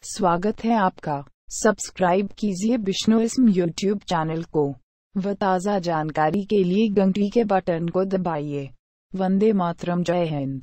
स्वागत है आपका। सब्सक्राइब कीजिए विष्णुइस्म यूट्यूब चैनल को व ताज़ा जानकारी के लिए घंटी के बटन को दबाइए। वंदे मातरम। जय हिंद।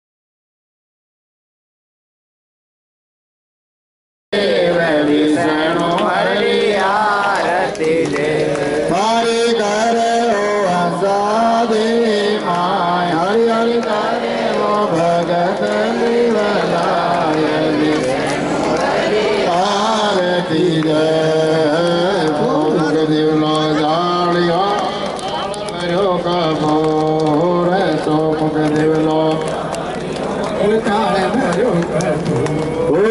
विष्णु हरि आरती ले हरि करे ओ आजादी माय हरि हरि करे ओ भगत निवलाय विष्णु हरि आरती जय भोग दिवला जालिया मरो कपूर सो मुख दिवला उतारे मरो कपूर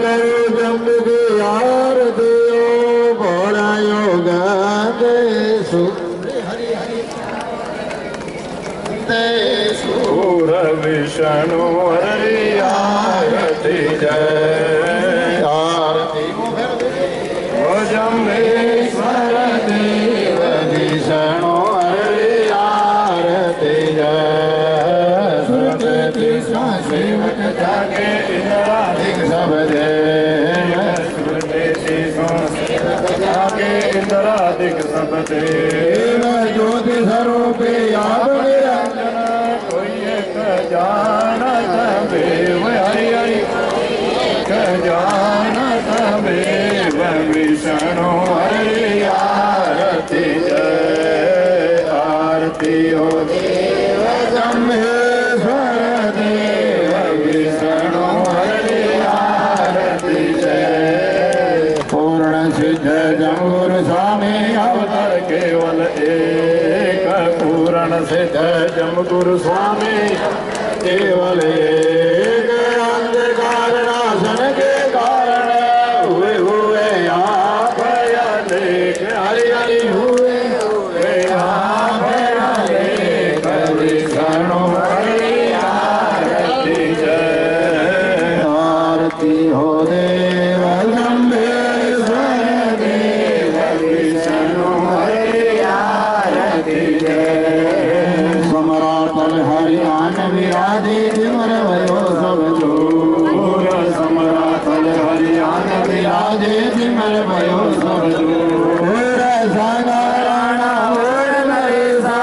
विष्णु हरि आरती जय आरती जम्बेश्वर देव विष्णु हरि आरती जय सरस्वती सेवक जागे इंद्रादिक सब देव सरस्वती सेवक जागे इंद्रादिक सब देव ज्योति स्वरूपे आप जानत देव हरि हरि जानत देव विष्णु हरि आरती जय आरती हो देव जम्बेश्वर देव विष्णु हरि आरती जय पूर्ण सिद्ध जम्बुर स्वामी अवतार केवल एक पूर्ण सिद्ध जम्बुर स्वामी केवल एक अंधकार नाशन के कारण हुए आप अनेक हरि हरि हुए आप अनेक विष्णु हरि आरती जय आरती हो देव जम्बेश्वर देव विष्णु हरि आरती जय समरातल हरियाणा विराजे सिमर भयो सब जोर समरातल हरियाणा विराजे सिमर भयो सब जोर सागा राणा ओर नरेसा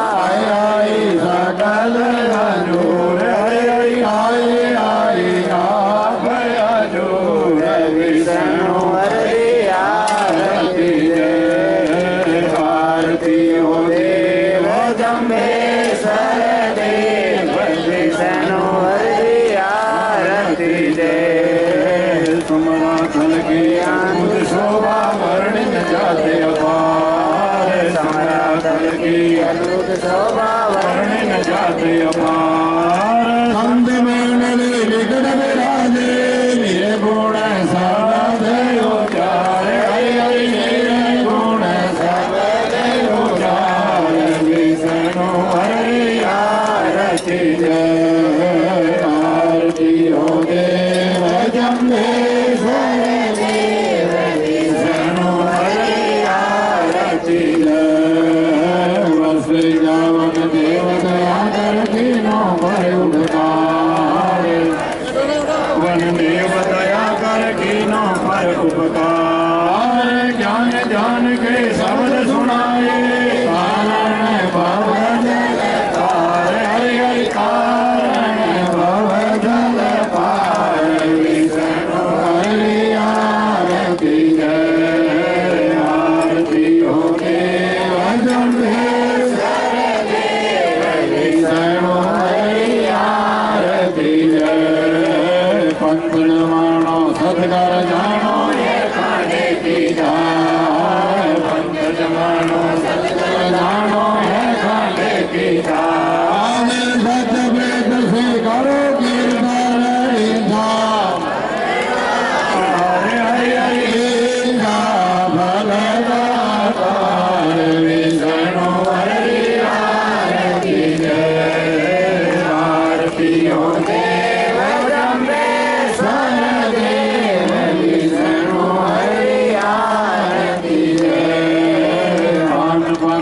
आई सकल जोर हरि आई आई आप जोर विष्णु हरि आरती जय आरती हो देव जम्बेश्वर विष्णु हरि आरती जय समरातल की अद्भुत शोभा वर्णित जाते अपार समरातल की अद्भुत शोभा वर्णित जाते अपार संत में निकट विराजे निर्गुण सब देवचार हरि हरि निर्गुण सब देवचार विष्णु हरि आरती जय आरती हो देव जम्बेश्वर देव विष्णु हरि आरती जय वर्ष जावन देव दया कर तीनों पर उपकार वन देव दया कर तीनों पर उपकार ज्ञान जान के शब्द सुनाए कारण भवन हरि हरि कारण भवजल पार विष्णु हरि आरती जय आरती हो देव जम्बेश्वर देव विष्णु हरि आरती जय पंथ जमानो सदगर जानो ये खाने की जाय पंथ जमानो सदगर जानो है खाने की जाय से करो कीर्तन हरे हरि हरि भलदातार विष्णु हरि आरती जय आरती हो देव जम्बेश्वर देव विष्णु हरि आरती जय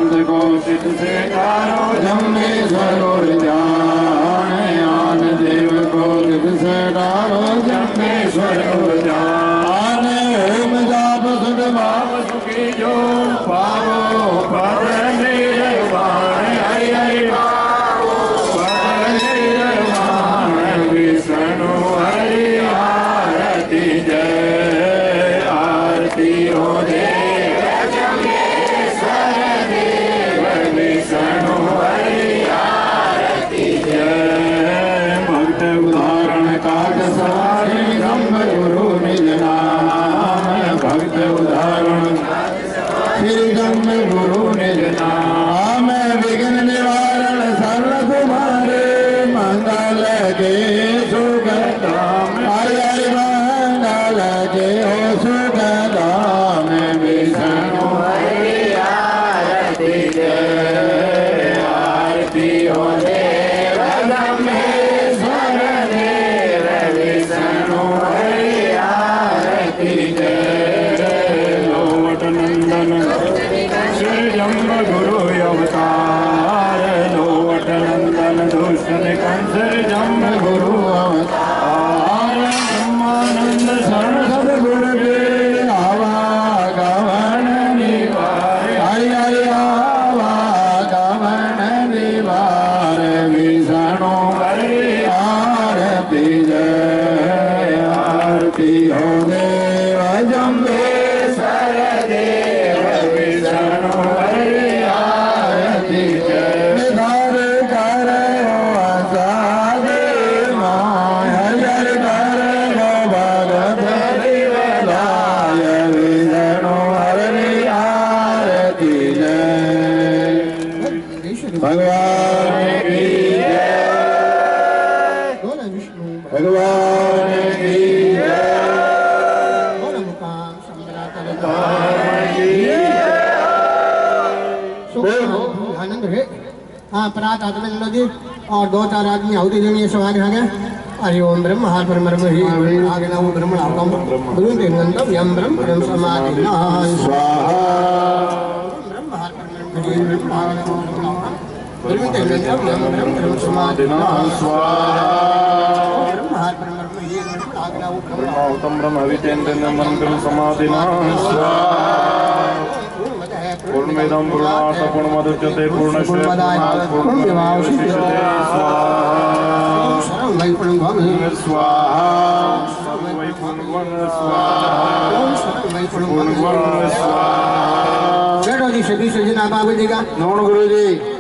आरती जय आरती हो देव जम्बेश्वर देव विष्णु हरि आरती जय भक्त उदाहरण काज सवारी ब्रह्म गुरु निज नाम भक्त उदाहरण श्री ब्रह्म गुरु निज नाम विघ्न निवारण सर्व तुम्हारे मंगल के सुख धाम हरि हरि मंगल के हो सुख धाम विष्णु हरि आरती जय आरती हो देव ब्रह्मेश्वर देव विष्णु हरि आरती जय लोट नंदन श्री जम्ब गुरु अवतार लोट नंदन दुष्ट कंस जम्ब गुरु अवतार ब्रह्मानंद शरण सदगुरु आवागमन निवार हरि हरि आवागमन निवार विष्णु हरि आरती जय आरती हो देव जम्बेश्वर देव विष्णु हरि आरती जय धार कर साधे माय हर कर भगत लाय विष्णु हरि आरती जय भगवान की जय भगवान की जय आनंद है। हाँ परात आत्मा लो जी और दो चार आदमी आहुति देनी है समाज आ गया हरि ओम ब्रह्म हर परम ही आगे ना ब्रह्मण आगम गुरु तेनंतम यम ब्रह्म परम समाधि स्वाहा ब्रह्म हर परम ही गुरु तेनंतम यम ब्रह्म परम समाधि स्वाहा ब्रह्म हर परम ही आगे ना ब्रह्मोत्तम ब्रह्म वितेन्द्र मंत्र समाधिना स्वाहा पूर्णमेदं पूर्णात् पूर्णमुदच्यते पूर्णस्य पूर्णमेवावशिष्यते स्वाहा वैपुण्यं भवति स्वाहा वैपुण्यं स्वाहा वैपुण्यं स्वाहा चलो जी सभी सजना बाबू जी का नमो गुरु जी